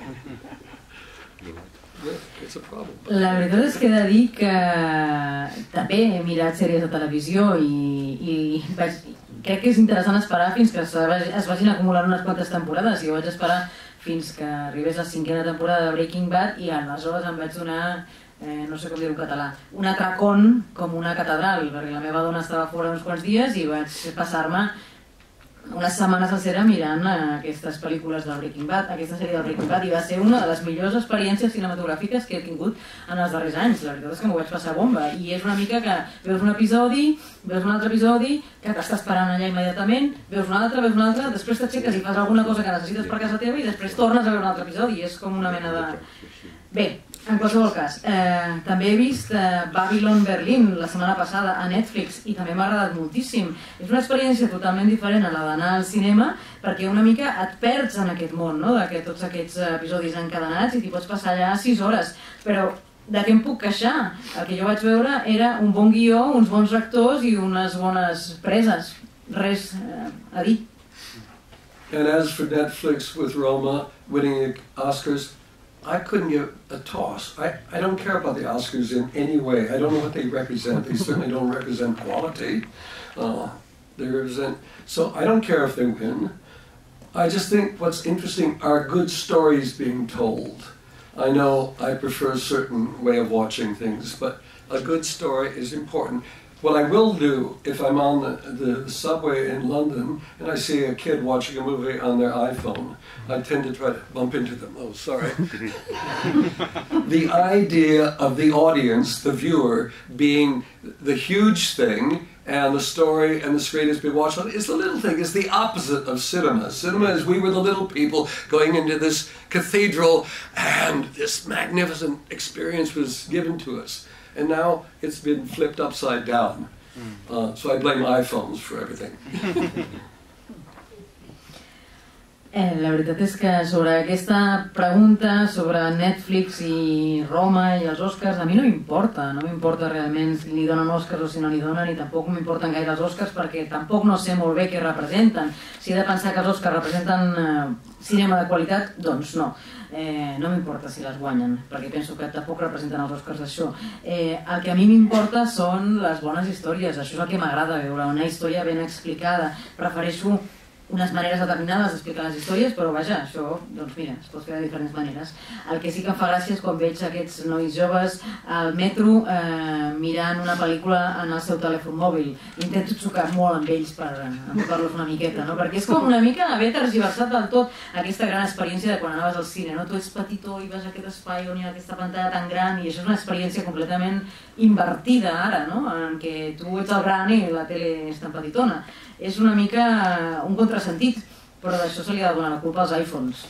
La veritat és que he de dir que també he mirat sèries de televisió i crec que és interessant esperar fins que es vagin acumulant unes quantes temporades. Jo vaig esperar fins que arribés la 5a temporada de Breaking Bad i aleshores em vaig donar, no sé com dir-ho en català, un atracón com una catedral, perquè la meva dona estava fora uns quants dies i vaig passar-me unes setmanes sencera mirant aquestes pel·lícules del Breaking Bad, aquesta sèrie del Breaking Bad, i va ser una de les millors experiències cinematogràfiques que he tingut en els darrers anys. La veritat és que m'ho vaig passar bomba, i és una mica que veus un episodi, veus un altre episodi, que t'està esperant allà immediatament, veus un altre, després t'aixeques i fas alguna cosa que necessites per casa teva i després tornes a veure un altre episodi, i és com una mena de... Bé, en qualsevol cas, també he vist Babylon Berlin la setmana passada a Netflix i també m'ha agradat moltíssim. És una experiència totalment diferent a la d'anar al cinema perquè una mica et perds en aquest món, no? De tots aquests episodis encadenats i t'hi pots passar allà 6 hores. Però de què em puc queixar? El que jo vaig veure era un bon guió, uns bons actors i unes bones preses. Res a dir. And as for Netflix with Roma winning the Oscars, I couldn't give a toss. I don't care about the Oscars in any way. I don't know what they represent. They certainly don't represent quality. They represent... So I don't care if they win. I just think what's interesting are good stories being told. I know I prefer a certain way of watching things, but a good story is important. What I will do if I'm on the subway in London and I see a kid watching a movie on their iPhone, I tend to try to bump into them. Oh, sorry. The idea of the audience, the viewer, being the huge thing and the story and the screen is being watched on is the little thing. It's the opposite of cinema. Cinema is we were the little people going into this cathedral and this magnificent experience was given to us. And now it's been flipped upside down. So I blame iPhones for everything. La veritat és que sobre aquesta pregunta sobre Netflix i Roma i els Oscars, a mi no m'importa, no m'importa realment si li donen Oscars o si no li donen, i tampoc m'importen gaire els Oscars perquè tampoc no sé molt bé què representen. Si he de pensar que els Oscars representen cinema de qualitat, doncs no. No m'importa si les guanyen, perquè penso que tampoc representen els Oscars això. El que a mi m'importa són les bones històries, això és el que m'agrada veure, una història ben explicada. Prefereixo unes maneres determinades d'explicar les històries, però vaja, això, doncs mira, es pot fer de diferents maneres. El que sí que em fa gràcia és quan veig aquests nois joves al metro mirant una pel·lícula en el seu telèfon mòbil. Intento xocar molt amb ells per empapar-los una miqueta, no? Perquè és com una mica haver tergiversat del tot aquesta gran experiència de quan anaves al cine, no? Tu ets petitó i vas a aquest espai on hi ha aquesta pantalla tan gran i això és una experiència completament invertida ara, no? En què tu ets el gran i la tele és tan petitona. És una mica un contrasentit, però d'això se li ha de donar la culpa als iPhones.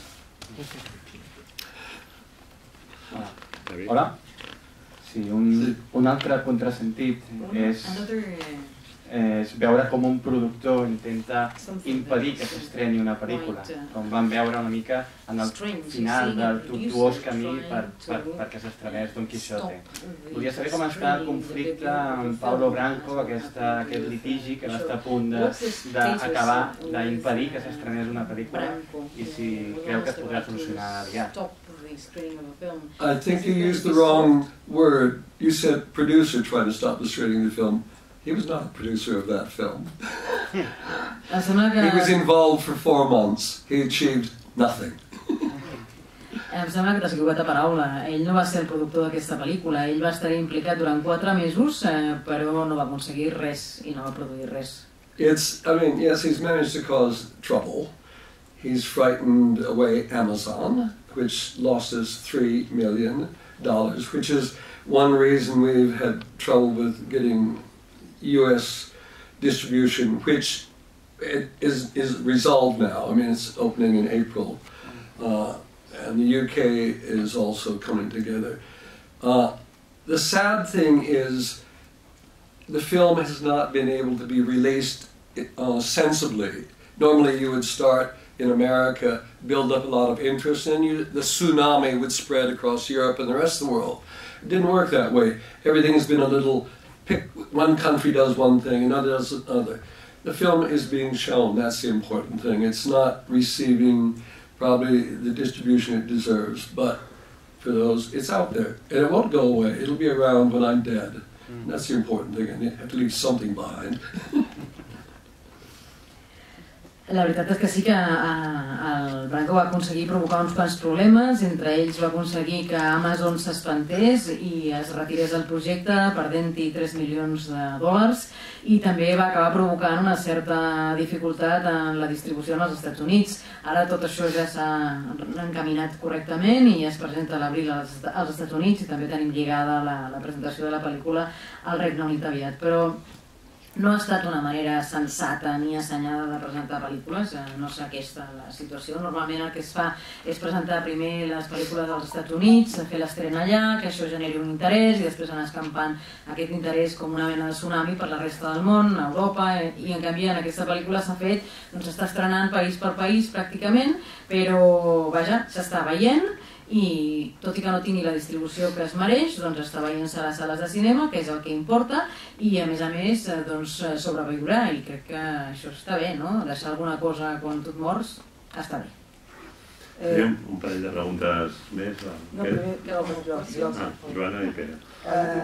Hola? Sí, un altre contrasentit és veure com un productor intenta impedir que s'estreni una pel·lícula, com vam veure una mica en el final del tortuós camí perquè s'estrenés Don Quixote. Volia saber com està el conflicte amb Paulo Branco, aquest litigi que va estar a punt d'acabar, d'impedir que s'estrenés una pel·lícula, i si creu que es podrà solucionar aviat. I think you used the wrong word. You said producer trying to stop the screening of the film. He was not a producer of that film. He was involved for 4 months. He achieved nothing. Em sembla que t'has equivocat de paraula. Ell no va ser el productor d'aquesta pel·lícula. Ell va estar implicat durant 4 mesos, però no va aconseguir res i no va produir res. Yes, he's managed to cause trouble. He's frightened away Amazon, which lost us $3 million, which is one reason we've had trouble with getting US distribution, which is resolved now. I mean, it's opening in April, and the UK is also coming together. The sad thing is the film has not been able to be released sensibly. Normally you would start in America, build up a lot of interest, and the tsunami would spread across Europe and the rest of the world. It didn't work that way. Everything has been a little one country does one thing, another does another. The film is being shown, that's the important thing. It's not receiving probably the distribution it deserves, but for those, it's out there. And it won't go away, it'll be around when I'm dead. And that's the important thing, and you have to leave something behind. La veritat és que sí que el Branco va aconseguir provocar uns quants problemes, entre ells va aconseguir que Amazon s'espantés i es retirés del projecte perdent-hi $3 milions, i també va acabar provocant una certa dificultat en la distribució als Estats Units. Ara tot això ja s'ha encaminat correctament i es presenta a l'abril als Estats Units i també tenim lligada la presentació de la pel·lícula al Regne Unit aviat, però no ha estat una manera sensata ni assenyada de presentar pel·lícules, no és aquesta la situació. Normalment el que es fa és presentar primer les pel·lícules als Estats Units, fer l'estrena allà, que això generi un interès i després anar escampant aquest interès com una mena de tsunami per la resta del món, a Europa, i en canvi en aquesta pel·lícula s'ha fet, doncs s'està estrenant país per país pràcticament, però vaja, s'està veient, i tot i que no tingui la distribució que es mereix, doncs està veient-se a les sales de cinema, que és el que importa, i a més doncs sobreviurà, i crec que això està bé, no? Deixar alguna cosa quan tu et mors està bé. Tenim un parell de preguntes més. No, primer que no, Joana i Pere.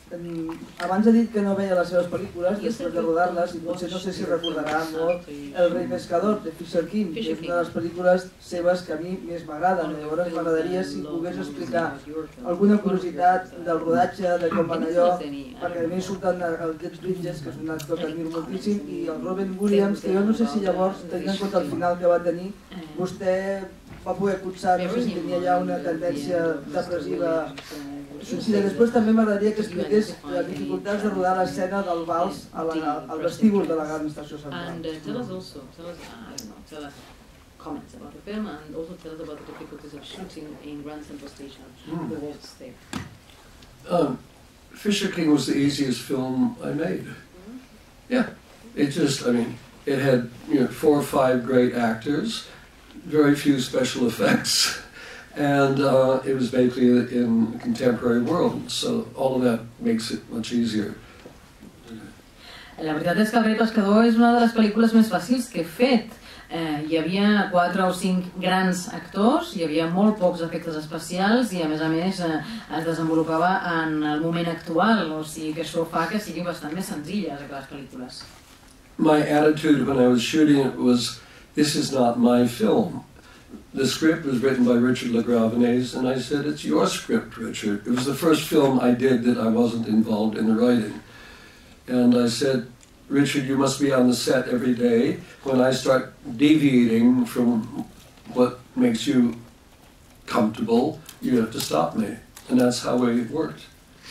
abans ha dit que no veia les seves pel·lícules després de rodar-les i potser no sé si recordarà molt El rei pescador de Fisher King, que és una de les pel·lícules seves que a mi més m'agraden. Llavors m'agradaria si pogués explicar alguna curiositat del rodatge, de com van allò, perquè a mi surten el Jeff Bridges, que és un actor que admiro moltíssim, i el Robin Williams, que jo no sé si llavors, tenint en compte el final que va tenir, vostè va poder cotxar, no sé si tenia ja una tendència depressiva. Sí, després també m'agradaria que expliqués les dificultats de rodar l'escena del vals al vestíbul de la gran estació central. And tell us comments about the film, and also tell us about the difficulties of shooting in Grand Central Station, the waltz there. Fisher King was the easiest film I made. Yeah, it just, I mean, it had 4 or 5 great actors, very few special effects. And it was basically in the contemporary world, so all of that makes it much easier. La veritat és que El rei pescador és una de les pel·lícules més fàcils que he fet. Hi havia 4 o 5 grans actors, hi havia molt pocs efectes especials i a més es desenvolupava en el moment actual, o sigui que això fa que siguin bastant més senzilles aquelles pel·lícules. My attitude when I was shooting it was, this is not my film. The script was written by Richard LaGravenese, and I said, it's your script, Richard. It was the first film I did that I wasn't involved in the writing. And I said, Richard, you must be on the set every day. When I start deviating from what makes you comfortable, you have to stop me. And that's how we worked.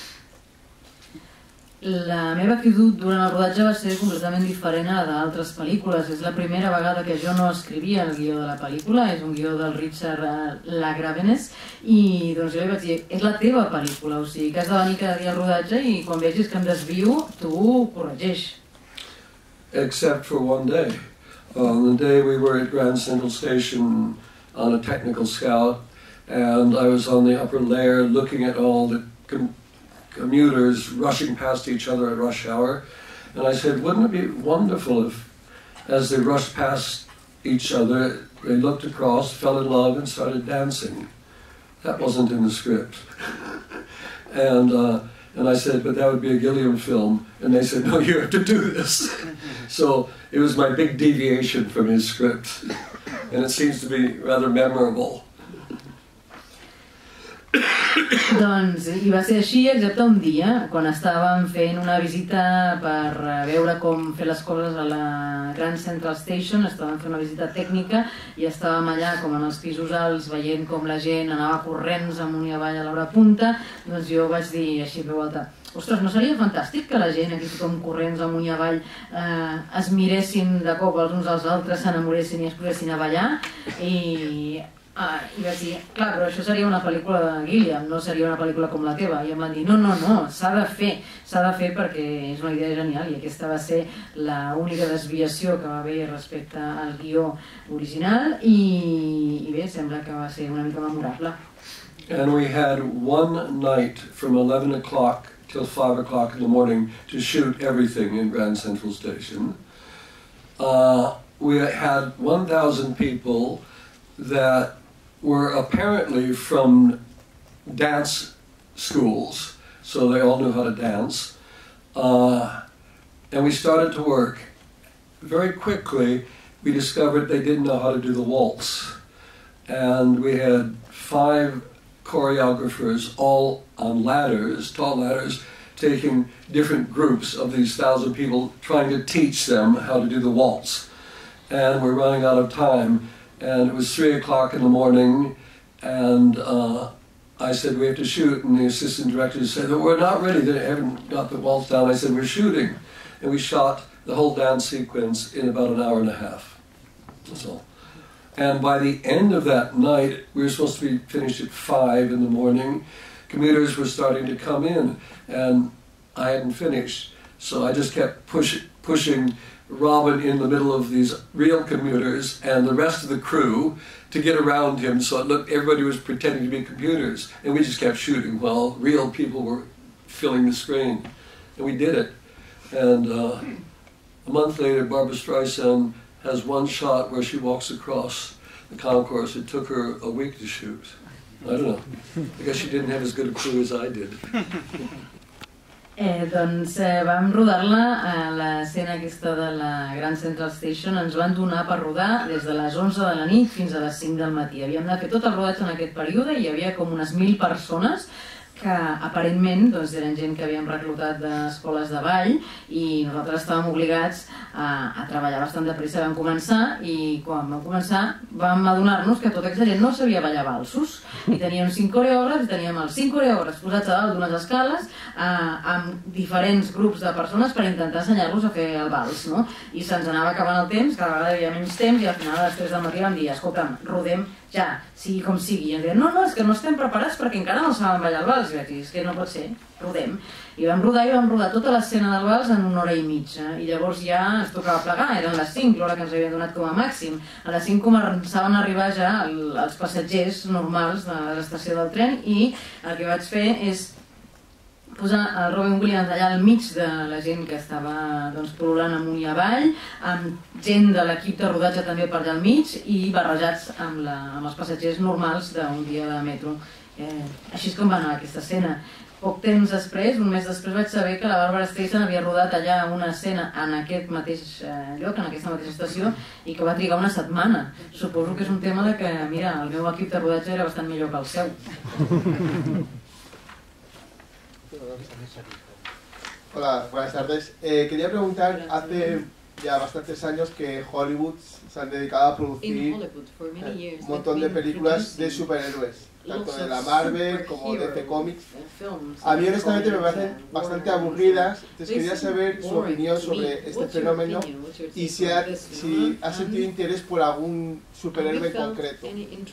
La meva actitud durant el rodatge va ser completament diferent a la d'altres pel·lícules. És la primera vegada que jo no escrivia el guió de la pel·lícula, és un guió del Richard LaGravenese, i doncs jo li vaig dir, és la teva pel·lícula, o sigui que has de venir cada dia al rodatge i quan vegis que em desvio, tu corregeix. Except for one day. On the day we were at Grand Central Station on a technical scout, and I was on the upper layer looking at all the commuters rushing past each other at rush hour, and I said, wouldn't it be wonderful if, as they rushed past each other, they looked across, fell in love, and started dancing. That wasn't in the script. And I said, but that would be a Gilliam film, and they said, no, you have to do this. So it was my big deviation from his script, and it seems to be rather memorable. Doncs hi va ser així, excepte un dia, quan estàvem fent una visita per veure com fer les coses a la Grand Central Station, estàvem fent una visita tècnica i estàvem allà com en els pisos alts veient com la gent anava corrents amunt i avall a l'hora punta, doncs jo vaig dir així per volta, ostres, no seria fantàstic que la gent aquí tothom corrents amunt i avall es miressin de cop els uns als altres, s'enamoressin i es posessin a ballar i vaig dir, clar, però això seria una pel·lícula de Gilliam, no seria una pel·lícula com la teva. I em van dir, no, s'ha de fer perquè és una idea genial i aquesta va ser l'única desviació que va haver respecte al guió original i bé, sembla que va ser una mica memorable. And we had one night from 11 o'clock till 5 o'clock in the morning to shoot everything in Grand Central Station. We had 1,000 people that were apparently from dance schools, so they all knew how to dance. And we started to work. Very quickly, we discovered they didn't know how to do the waltz. And we had 5 choreographers, all on ladders, tall ladders, taking different groups of these 1,000 people, trying to teach them how to do the waltz. And we're running out of time. And it was 3 o'clock in the morning, and I said, we have to shoot, and the assistant director said, we're not ready, they haven't got the waltz down. I said, we're shooting. And we shot the whole dance sequence in about an hour and a half. That's all. And by the end of that night, we were supposed to be finished at 5 in the morning. Commuters were starting to come in, and I hadn't finished. So I just kept pushing Robin in the middle of these real commuters and the rest of the crew to get around him, so it looked, everybody was pretending to be computers, and we just kept shooting while real people were filling the screen. And we did it. And a month later, Barbra Streisand has one shot where she walks across the concourse. It took her a week to shoot. I don't know. I guess she didn't have as good a crew as I did. Doncs vam rodar-la a l'escena aquesta de la Grand Central Station. Ens van donar per rodar des de les 11 de la nit fins a les 5 del matí. Havíem de fer tot el rodatge en aquest període i hi havia com unes 1.000 persones que aparentment eren gent que havíem reclutat d'escoles de ball i nosaltres estàvem obligats a treballar bastant de pressa. Vam començar i quan vam començar vam adonar-nos que tota aquesta gent no sabia ballar valsos i teníem 5 coreògrafs i teníem els 5 coreògrafs posats a dalt d'unes escales amb diferents grups de persones per intentar ensenyar-los a fer el vals, no? I se'ns anava acabant el temps, cada vegada hi havia menys temps i al final a les 3 del matí vam dir, escolta'm, rodem ja, sigui com sigui. I ens deien, no, és que no estem preparats perquè encara no sabem ballar el vals. I vaig dir, és que no pot ser, rodem. I vam rodar tota l'escena del vals en 1 hora i mitja. I llavors ja es tocava plegar, eren les 5, l'hora que ens havien donat com a màxim. A les 5 començaven a arribar ja els passatgers normals de l'estació del tren i el que vaig fer és posar el Robin Williams allà al mig de la gent que estava pol·lulant amunt i avall, amb gent de l'equip de rodatge també per allà al mig i barrejats amb els passatgers normals d'un dia de metro. Així és com va anar aquesta escena. Poc temps després, un mes després, vaig saber que la Barbara Streisand havia rodat allà una escena en aquest mateix lloc, en aquesta mateixa estació, i que va trigar una setmana. Suposo que és un tema de que, mira, el meu equip de rodatge era bastant millor que el seu. Hola, buenas tardes. Quería preguntar, hace ya bastantes años que Hollywood se han dedicado a producir un montón de películas de superhéroes, tanto de la Marvel como de DC Comics. A mí honestamente me parecen bastante aburridas, entonces quería saber su opinión sobre este fenómeno y si ha sentido interés por algún superhéroe en concreto.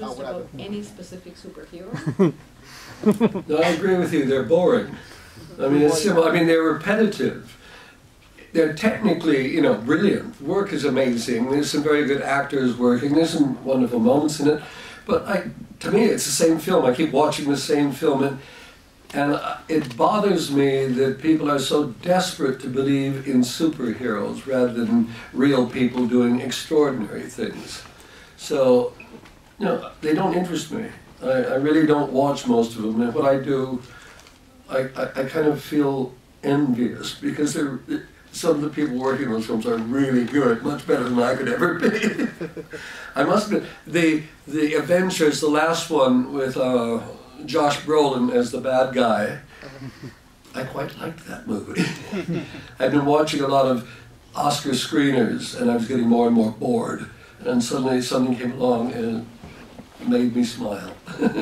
No, I agree with you, they're boring. I mean, it's simple. I mean, they're repetitive. They're technically, brilliant. The work is amazing. There's some very good actors working. There's some wonderful moments in it. But to me, it's the same film. I keep watching the same film. And it bothers me that people are so desperate to believe in superheroes rather than real people doing extraordinary things. So, they don't interest me. I really don't watch most of them. And what I do, I kind of feel envious because some of the people working on those films are really good, much better than I could ever be. I must admit, the Avengers, the last one with Josh Brolin as the bad guy, I quite liked that movie. I've been watching a lot of Oscar screeners and I was getting more and more bored. And suddenly something came along and made me smile.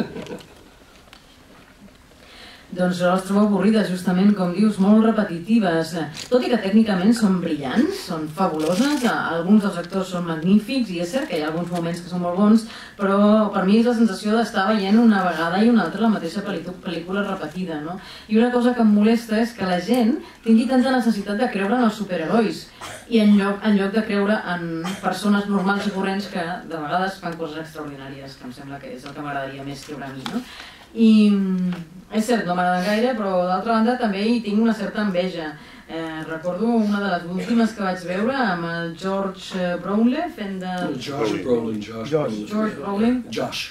Doncs jo les trobo avorrides, justament, com dius, molt repetitives. Tot i que tècnicament són brillants, són fabuloses, alguns dels actors són magnífics i és cert que hi ha alguns moments que són molt bons, però per mi és la sensació d'estar veient una vegada i una altra la mateixa pel·lícula repetida, no? I una cosa que em molesta és que la gent tingui tanta necessitat de creure en els superherois i en lloc de creure en persones normals i corrents que de vegades fan coses extraordinàries, que em sembla que és el que m'agradaria més creure a mi, no? I és cert, no m'agrada gaire, però d'altra banda també hi tinc una certa enveja. Recordo una de les últimes que vaig veure amb el George Brolin fent de... Josh Brolin. George Brolin? Josh.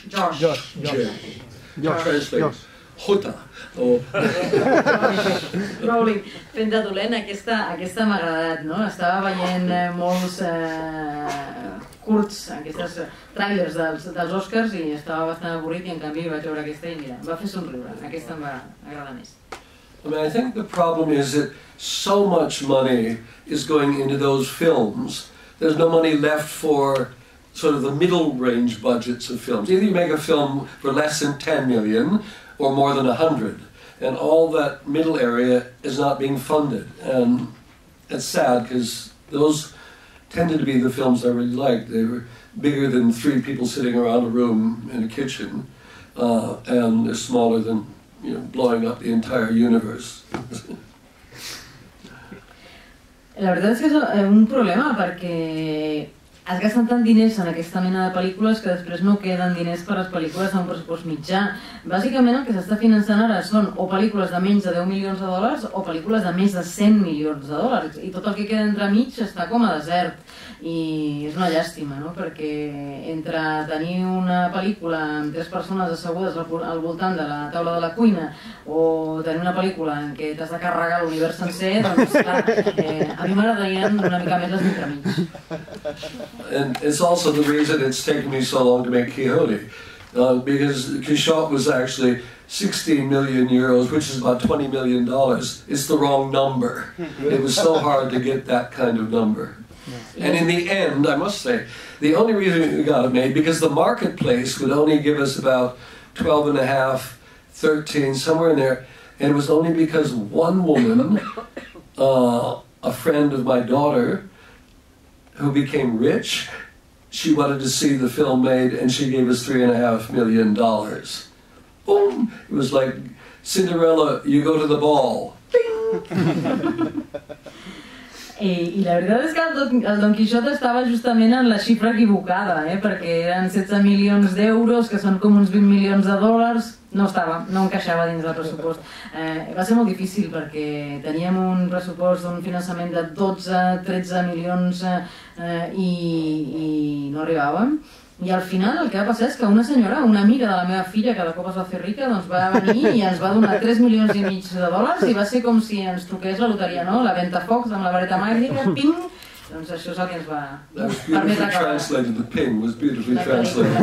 Jota. Brolin fent de dolent, aquesta m'ha agradat, no? Estava veient molts curts, aquestes trailers dels Oscars i estava bastant avorrit i en canvi vaig veure aquesta i mira, em va fer somriure, aquesta em va agradar més. I mean, I think the problem is that so much money is going into those films. There's no money left for sort of the middle range budgets of films. Either you make a film for less than 10 million or more than 100, and all that middle area is not being funded. And it's sad because those tended to be the films I really liked. They were bigger than 3 people sitting around a room in a kitchen, and they're smaller than blowing up the entire universe. La veritat és que és un problema perquè es gasten tant diners en aquesta mena de pel·lícules que després no queden diners per a les pel·lícules amb un pressupost mitjà. Bàsicament el que s'està finançant ara són o pel·lícules de menys de 10 milions de dòlars o pel·lícules de més de 100 milions de dòlars. I tot el que queda entremig està com a desert. I és una llàstima, no? Perquè entre tenir una pel·lícula amb 3 persones assegudes al voltant de la taula de la cuina o tenir una pel·lícula en què t'has de carregar l'univers sencer, doncs clar, a mi m'agradarien una mica més les d'entremig. And it's also the reason it's taken me so long to make Quixote, because Quixote was actually 16 million euros, which is about $20 million. It's the wrong number. It was so hard to get that kind of number. And in the end, I must say, the only reason we got it made, because the marketplace would only give us about 12 and a half, 13, somewhere in there, and it was only because one woman, a friend of my daughter, who became rich, she wanted to see the film made, and she gave us $3.5 million. Boom! It was like Cinderella, you go to the ball. Bing! I la veritat és que el Don Quixote estava justament en la xifra equivocada, perquè eren 16 milions d'euros, que són com uns 20 milions de dòlars, no encaixava dins del pressupost. Va ser molt difícil perquè teníem un pressupost d'un finançament de 12-13 milions i no arribàvem. I al final el que va passar és que una senyora, una amiga de la meva filla, que de cop es va fer rica, doncs va venir i ens va donar 3 milions i mig de dòlars i va ser com si ens truqués la loteria, no? La Ventafocs amb la vareta màgica, ping! Doncs això és el que ens va permetre acabar. The ping was beautifully translated.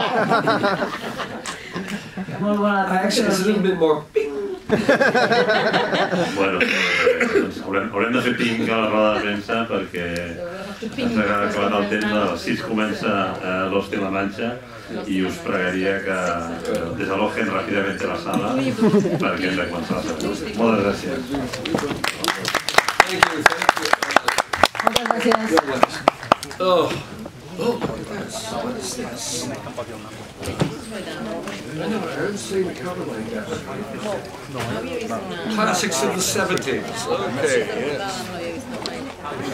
Molt bona. Actually, it's a little bit more ping. Bueno, doncs haurem de fer ping a la roda de premsa perquè ens ha acabat el temps, a les 6 comença l'Hostia en la Manxa i us pregaria que desalojen ràpidament la sala perquè hem de començar la següent. Moltes gràcies. Moltes gràcies. Oh, look at this. What is this? I never heard seen a cover like that. Classics of the 70s. Okay, yes.